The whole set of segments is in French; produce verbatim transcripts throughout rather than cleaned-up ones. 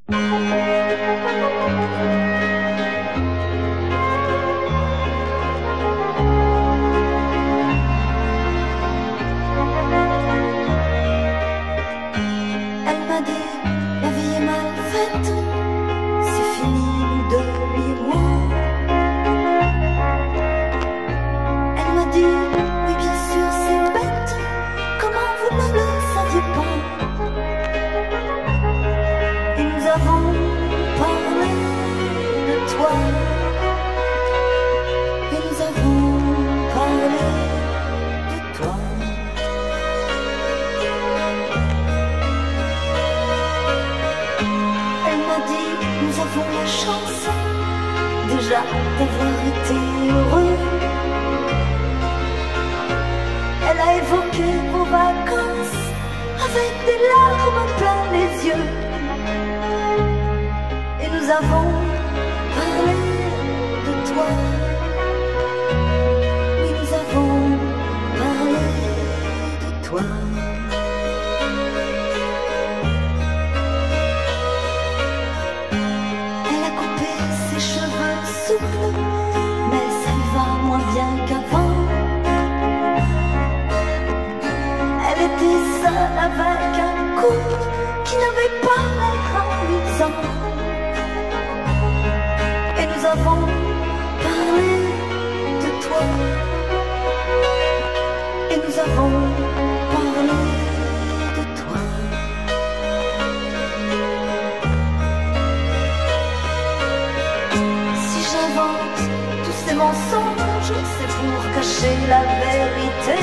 Elle m'a dit, la vie est mal faite, c'est fini nous deux, lui et moi. Elle m'a dit, oui bien sûr c'est bête, comment vous ne le saviez pas. Et nous avons parlé de toi. Et nous avons parlé de toi. Elle m'a dit, nous avons la chance déjà d'avoir été heureux. Elle a évoqué vos vacances avec des larmes plein les yeux. Et nous avons parlé de toi. Oui, nous avons parlé de toi. Elle a coupé ses cheveux souples, mais ça lui va moins bien qu'avant. Elle était seule avec un couple qui n'avait pas l'air amusant. Et nous avons parlé de toi. Et nous avons parlé de toi. Si j'invente tous ces mensonges, c'est pour cacher la vérité.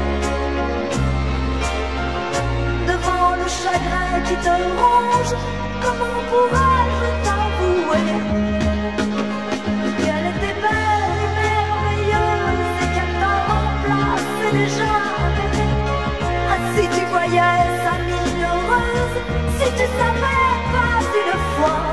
Devant le chagrin qui te ronge, comment pourrais-je t'avouer qu'elle était belle et merveilleuse et qu'elle t'a remplacé déjà? Ah, si tu voyais sa mine heureuse, si tu savais pas une fois